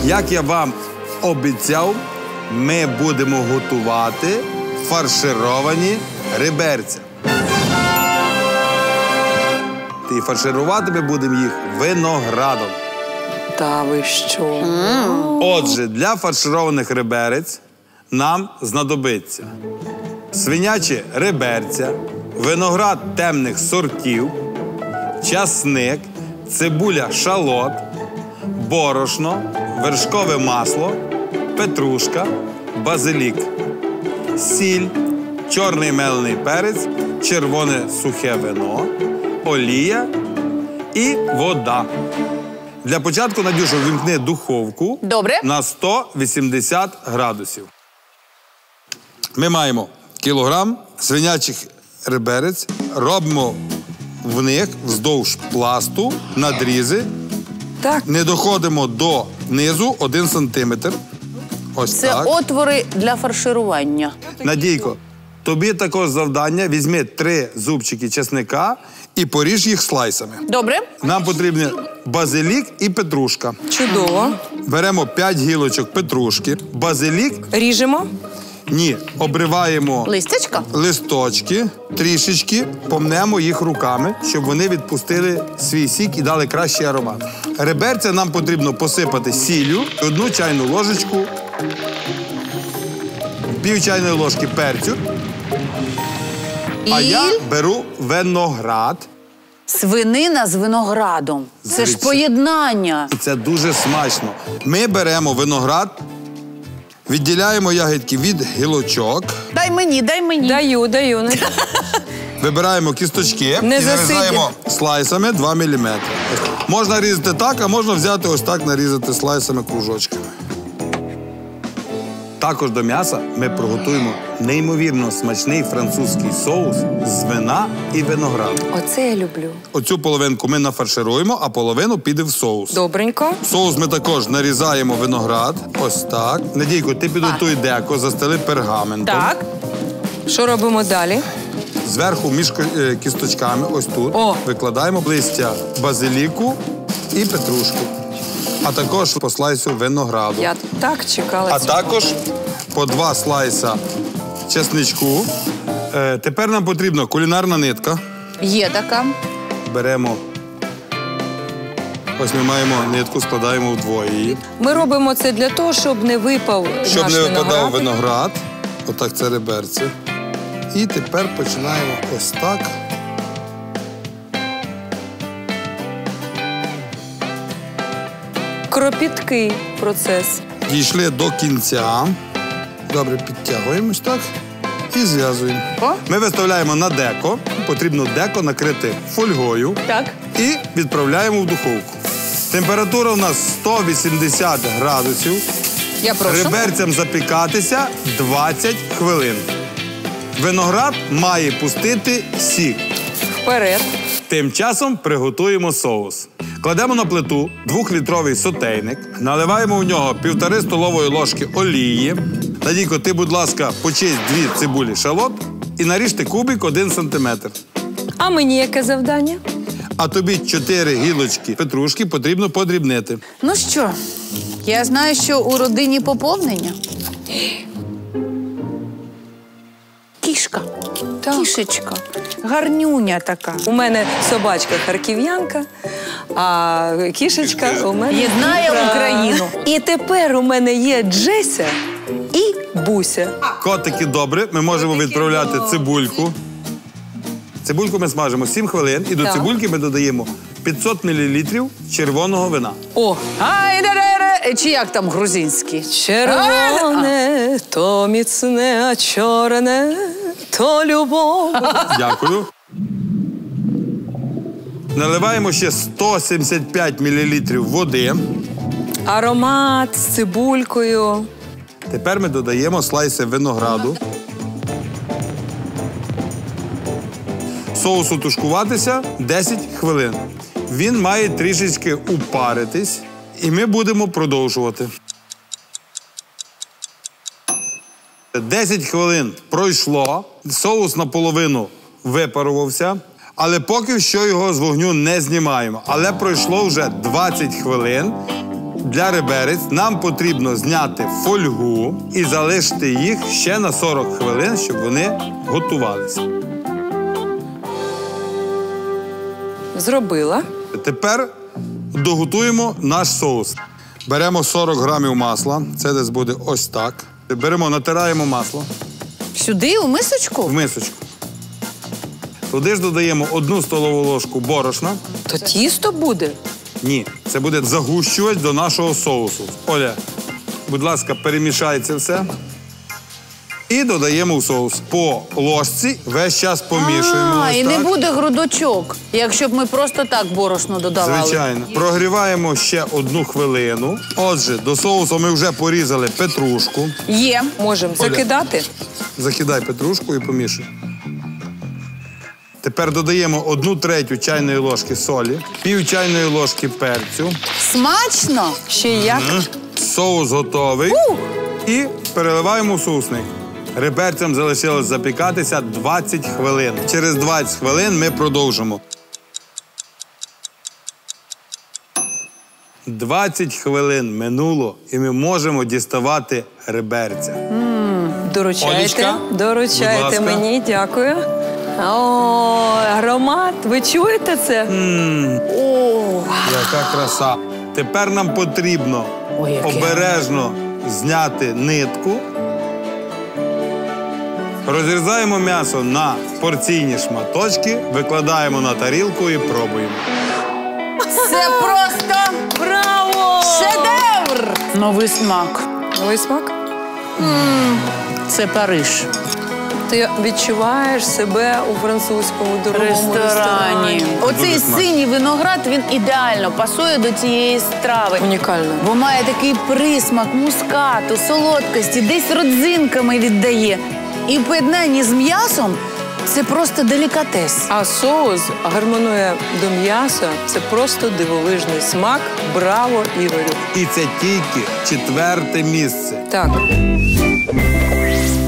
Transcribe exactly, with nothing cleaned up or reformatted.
Як я вам обіцяв, ми будемо готувати фаршировані реберця. І фарширувати ми будемо їх виноградом. Та ви що? Отже, для фаршированих реберець нам знадобиться свинячі реберця, виноград темних сортів, часник, цибуля шалот, борошно, вершкове масло, петрушка, базилік, сіль, чорний мелений перець, червоне сухе вино, олія і вода. Для початку, Надюша, ввімкни духовку. Добре. На сто вісімдесят градусів. Ми маємо кілограм свинячих реберець, робимо в них вздовж пласту надрізи. Так. Не доходимо до низу один сантиметр. Ось Це так. отвори для фарширування. Надійко, тобі також завдання. Візьми три зубчики чесника і поріж їх слайсами. Добре. Нам потрібні базилік і петрушка. Чудово. Беремо п'ять гілочок петрушки, базилік. Ріжемо. Ні, обриваємо Листячка? листочки, трішечки помнемо їх руками, щоб вони відпустили свій сік і дали кращий аромат. Реберця нам потрібно посипати сіллю, одну чайну ложечку, пів чайної ложки перцю. А І? я беру виноград. Свинина з виноградом. Це ж Дивіться. поєднання. І це дуже смачно. Ми беремо виноград, відділяємо ягідки від гілочок, Дай мені, дай мені. Даю, даю. вибираємо кісточки Не і засидь. нарізаємо слайсами два міліметри. Можна різати так, а можна взяти ось так, нарізати слайсами кружочками. Також до м'яса ми приготуємо неймовірно смачний французький соус з вина і винограду. Оце я люблю. Оцю половинку ми нафаршируємо, а половину піде в соус. Добренько. В соус ми також нарізаємо виноград. Ось так. Надійко, ти підготуй деко, застели пергаментом. Так. Що робимо далі? Зверху між е, кісточками, ось тут, О. викладаємо листя базиліку і петрушку. А також по слайсу винограду. Я так чекала А цього. також по два слайса чесничку. Е, тепер нам потрібна кулінарна нитка. Є така. Беремо. Ось ми маємо нитку, складаємо вдвоє її. Ми робимо це для того, щоб не випав Щоб наш не випадав виноград. виноград. Отак це реберці. І тепер починаємо ось так. Кропіткий процес. Дійшли до кінця. Добре, підтягуємо ось так і зв'язуємо. О. Ми виставляємо на деко. Потрібно деко накрити фольгою. Так. І відправляємо в духовку. Температура у нас сто вісімдесят градусів. Я прошу. Реберцям запікатися двадцять хвилин. Виноград має пустити сік. Вперед. Тим часом приготуємо соус. Кладемо на плиту двохлітровий сотейник, наливаємо в нього півтори столової ложки олії. Надійко, ти, будь ласка, почисть дві цибулі шалот і наріжте кубик один сантиметр. А мені яке завдання? А тобі чотири гілочки петрушки потрібно подрібнити. Ну що, я знаю, що у родині поповнення. Кішка. Так. Кішечка. Гарнюня така. У мене собачка харків'янка, а кішечка у мене... Єднає Дніпра. Україну. І тепер у мене є Джеся і Буся. Котики добре, ми можемо відправляти цибульку. Цибульку ми смажимо сім хвилин, і до Так. цибульки ми додаємо п'ятсот мілілітрів червоного вина. О, Ай-да-да-да. Чи як там грузинський? червоне, то міцне, а чорне, то любов. Дякую. Наливаємо ще сто сімдесят п'ять мілілітрів води. Аромат з цибулькою. Тепер ми додаємо слайси винограду. Соусу тушкуватися десять хвилин. Він має трішечки упаритись, і ми будемо продовжувати. десять хвилин пройшло, соус наполовину випарувався, але поки що його з вогню не знімаємо. Але пройшло вже двадцять хвилин, для реберець нам потрібно зняти фольгу і залишити їх ще на сорок хвилин, щоб вони готувалися. Зробила. Тепер доготуємо наш соус. Беремо сорок грамів масла, це десь буде ось так. Беремо, натираємо масло Сюди, у мисочку? в мисочку. Туди ж додаємо одну столову ложку борошна. То тісто буде? Ні, це буде загущувач до нашого соусу. Оля, будь ласка, перемішай це все. І додаємо в соус. По ложці весь час помішуємо. А, ось і так. не буде грудочок, якщо б ми просто так борошно додавали. Звичайно. Прогріваємо ще одну хвилину. Отже, до соусу ми вже порізали петрушку. Є. Можемо закидати. Закидай петрушку і помішуй. Тепер додаємо одну третю чайної ложки солі, пів чайної ложки перцю. Смачно? Ще як? Соус готовий. І переливаємо в соусник. Реберцям залишилось запікатися двадцять хвилин. Через двадцять хвилин ми продовжимо. двадцять хвилин минуло, і ми можемо діставати реберця. Доручайте. Олечка, будь Доручайте ласка. мені, дякую. О, аромат. Ви чуєте це? О, Яка краса. Тепер нам потрібно Ой, яке. обережно зняти нитку. Розрізаємо м'ясо на порційні шматочки, викладаємо на тарілку і пробуємо. Це просто браво! шедевр! Новий смак. Новий смак? Це Париж. Ти відчуваєш себе у французькому дорогому Ресторані. ресторані. Оцей Дуже смачно. синій виноград, він ідеально пасує до цієї страви. Унікально. Бо має такий присмак мускату, солодкості, десь родзинками віддає. І в поєднанні з м'ясом це просто делікатес. А соус гармонує до м'яса. Це просто дивовижний смак. Браво, Ігорю. І це тільки четверте місце. Так.